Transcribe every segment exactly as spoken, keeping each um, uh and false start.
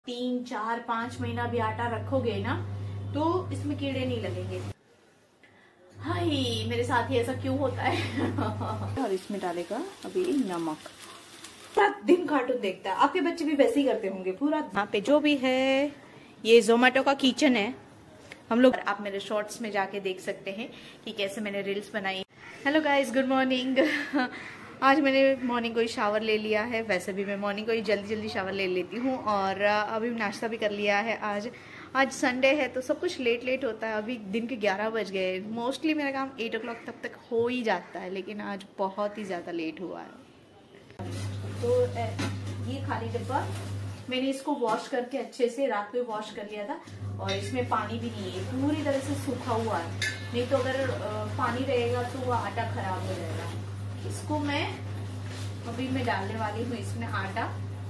तीन चार पांच महीना भी आटा रखोगे ना तो इसमें कीड़े नहीं लगेंगे। हाय, मेरे साथ ही ऐसा क्यों होता है। और इसमें डालेगा अभी नमक। पूरा दिन कार्टून देखता है, आपके बच्चे भी वैसे ही करते होंगे पूरा। यहाँ पे जो भी है ये जोमेटो का किचन है। हम लोग आप मेरे शॉर्ट्स में जाके देख सकते हैं कि कैसे मैंने रील्स बनाई। Hello guys, good morning. आज मैंने मॉर्निंग को ही शावर ले लिया है। वैसे भी मैं मॉर्निंग को ही जल्दी जल्दी शावर ले लेती हूँ और अभी नाश्ता भी कर लिया है। आज आज संडे है तो सब कुछ लेट लेट होता है। अभी दिन के ग्यारह बज गए। मोस्टली मेरा काम एट ओ क्लॉक तब तक हो ही जाता है, लेकिन आज बहुत ही ज़्यादा लेट हुआ है। तो ये खाली डब्बा मैंने इसको वॉश करके अच्छे से रात को वॉश कर लिया था और इसमें पानी भी नहीं है, पूरी तरह से सूखा हुआ है। नहीं तो अगर पानी रहेगा तो वो आटा खराब हो जाएगा। इसको मैं अभी मैं डालने वाली हूँ इसमें आटा।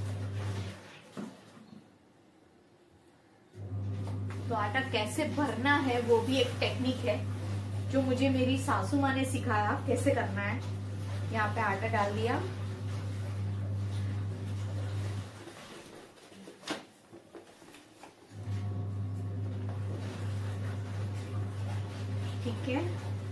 तो आटा कैसे भरना है वो भी एक टेक्निक है जो मुझे मेरी सासू माँ ने सिखाया कैसे करना है। यहाँ पे आटा डाल दिया। ठीक है,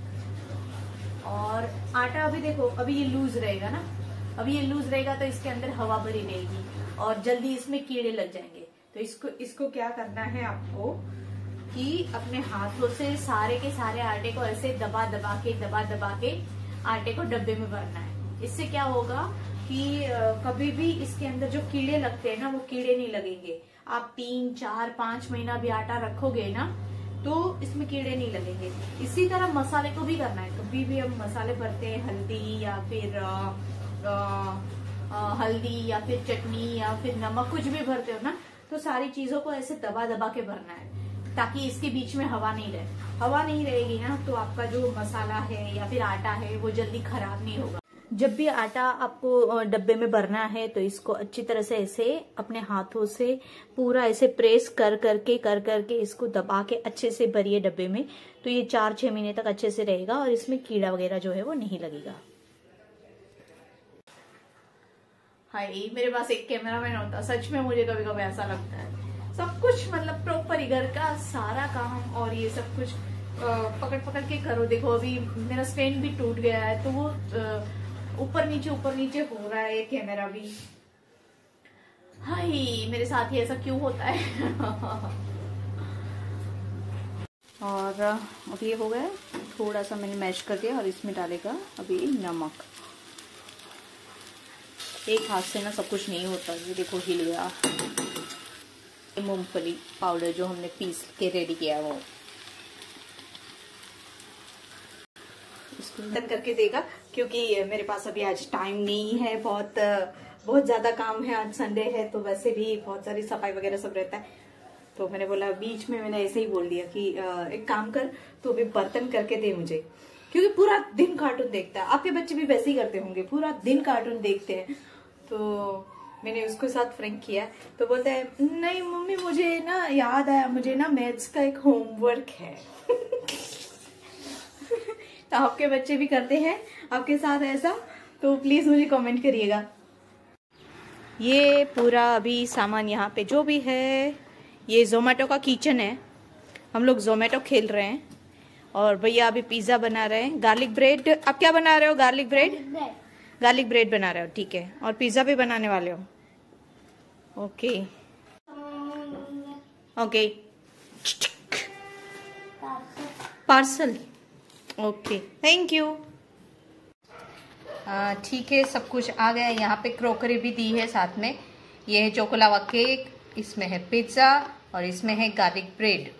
और आटा अभी देखो, अभी ये लूज रहेगा ना, अभी ये लूज रहेगा तो इसके अंदर हवा भरी रहेगी और जल्दी इसमें कीड़े लग जाएंगे। तो इसको इसको क्या करना है आपको कि अपने हाथों से सारे के सारे आटे को ऐसे दबा दबा के दबा दबा के आटे को डब्बे में भरना है। इससे क्या होगा कि कभी भी इसके अंदर जो कीड़े लगते हैं ना वो कीड़े नहीं लगेंगे। आप तीन चार पांच महीना भी आटा रखोगे ना तो इसमें कीड़े नहीं लगेंगे। इसी तरह मसाले को भी करना है। कभी भी हम मसाले भरते हैं, हल्दी या फिर आ, आ, आ, हल्दी या फिर चटनी या फिर नमक, कुछ भी भरते हो ना तो सारी चीजों को ऐसे दबा दबा के भरना है ताकि इसके बीच में हवा नहीं रहे। हवा नहीं रहेगी ना तो आपका जो मसाला है या फिर आटा है वो जल्दी खराब नहीं होगा। जब भी आटा आपको डब्बे में भरना है तो इसको अच्छी तरह से ऐसे अपने हाथों से पूरा ऐसे प्रेस कर करके कर करके इसको दबा के अच्छे से भरिए डब्बे में। तो ये चार छह महीने तक अच्छे से रहेगा और इसमें कीड़ा वगैरह जो है वो नहीं लगेगा। हाय, मेरे पास एक कैमरामैन होता, सच में मुझे कभी कभी ऐसा लगता है सब कुछ मतलब प्रॉपर घर का सारा काम और ये सब कुछ पकड़ पकड़ के करो। देखो अभी मेरा स्टैंड भी टूट गया है तो वो ऊपर नीचे ऊपर नीचे हो रहा है कैमरा भी। हाय, मेरे साथ ही ऐसा क्यों होता है। और अब ये हो गया, थोड़ा सा मैंने मैश कर दिया और इसमें डालेगा अभी नमक। एक हाथ से ना सब कुछ नहीं होता। ये देखो हिल गया। मूंगफली पाउडर जो हमने पीस के रेडी किया वो इसको करके देगा क्योंकि मेरे पास अभी आज टाइम नहीं है। बहुत बहुत ज्यादा काम है। आज संडे है तो वैसे भी बहुत सारी सफाई वगैरह सब रहता है। तो मैंने बोला, बीच में मैंने ऐसे ही बोल दिया कि एक काम कर, तो अभी बर्तन करके दे मुझे, क्योंकि पूरा दिन कार्टून देखता है। आपके बच्चे भी वैसे ही करते होंगे, पूरा दिन कार्टून देखते हैं। तो मैंने उसके साथ फ्रैंक किया तो बोलता है, नहीं मम्मी मुझे ना याद आया, मुझे ना मैथ्स का एक होमवर्क है। तो आपके बच्चे भी करते हैं आपके साथ ऐसा? तो प्लीज मुझे कमेंट करिएगा। ये पूरा अभी सामान यहाँ पे जो भी है ये जोमेटो का किचन है। हम लोग जोमेटो खेल रहे हैं और भैया अभी पिज्जा बना रहे हैं। गार्लिक ब्रेड, आप क्या बना रहे हो? गार्लिक ब्रेड गार्लिक ब्रेड बना रहे हो, ठीक है। और पिज्जा भी बनाने वाले हो? Okay okay, parcel, okay, thank you. ठीक है, सब कुछ आ गया। यहाँ पे क्रोकरी भी दी है साथ में। ये है चोकोलावा केक, इसमें है पिज्ज़ा और इसमें है गार्लिक ब्रेड।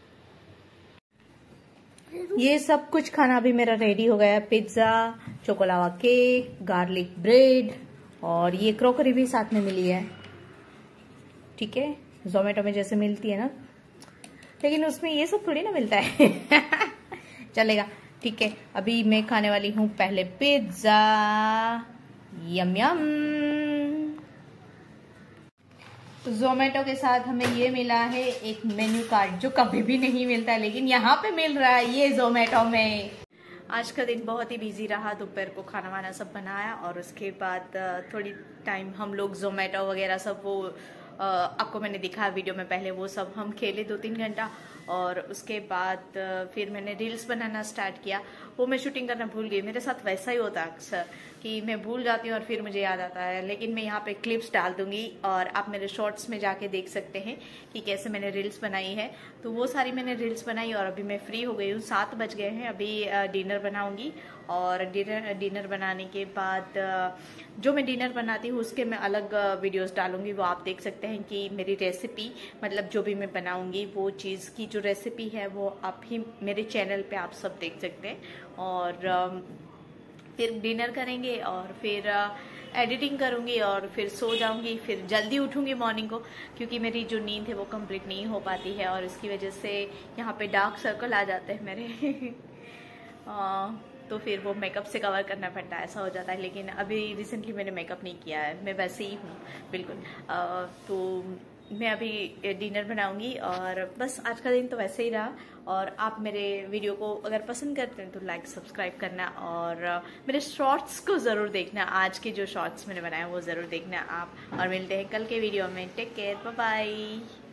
ये सब कुछ खाना भी मेरा रेडी हो गया। Pizza, choco lava cake, garlic bread और ये क्रोकरी भी साथ में मिली है। ठीक है, जोमेटो में जैसे मिलती है ना, लेकिन उसमें ये सब थोड़ी ना मिलता है। चलेगा, ठीक है। अभी मैं खाने वाली हूँ पहले पिज्जा। यम यम। तो जोमेटो के साथ हमें ये मिला है एक मेन्यू कार्ड जो कभी भी नहीं मिलता है, लेकिन यहाँ पे मिल रहा है ये जोमेटो में। आज का दिन बहुत ही बिजी रहा। दोपहर को खाना वाना सब बनाया और उसके बाद थोड़ी टाइम हम लोग जोमेटो वगैरह सब वो आपको मैंने दिखाया वीडियो में पहले, वो सब हम खेले दो तीन घंटा। और उसके बाद फिर मैंने रील्स बनाना स्टार्ट किया। वो मैं शूटिंग करना भूल गई। मेरे साथ वैसा ही होता है अक्सर कि मैं भूल जाती हूँ और फिर मुझे याद आता है। लेकिन मैं यहाँ पे क्लिप्स डाल दूंगी और आप मेरे शॉर्ट्स में जाके देख सकते हैं कि कैसे मैंने रील्स बनाई है। तो वो सारी मैंने रील्स बनाई और अभी मैं फ्री हो गई हूँ। सात बज गए हैं। अभी डिनर बनाऊंगी और डिनर डिनर बनाने के बाद जो मैं डिनर बनाती हूँ उसके मैं अलग वीडियोस डालूंगी। वो आप देख सकते हैं कि मेरी रेसिपी, मतलब जो भी मैं बनाऊंगी वो चीज़ की जो रेसिपी है वो आप ही मेरे चैनल पे आप सब देख सकते हैं। और फिर डिनर करेंगे और फिर एडिटिंग करूंगी और फिर सो जाऊंगी। फिर जल्दी उठूंगी मॉर्निंग को, क्योंकि मेरी जो नींद है वो कंप्लीट नहीं हो पाती है और इसकी वजह से यहाँ पे डार्क सर्कल आ जाते हैं मेरे आ, तो फिर वो मेकअप से कवर करना पड़ता है, ऐसा हो जाता है। लेकिन अभी रिसेंटली मैंने मेकअप नहीं किया है, मैं वैसे ही हूँ बिल्कुल। आ, तो मैं अभी डिनर बनाऊंगी और बस आज का दिन तो वैसे ही रहा। और आप मेरे वीडियो को अगर पसंद करते हैं तो लाइक सब्सक्राइब करना और मेरे शॉर्ट्स को ज़रूर देखना। आज के जो शॉर्ट्स मैंने बनाए वो ज़रूर देखना आप। और मिलते हैं कल के वीडियो में। Take care, bye bye.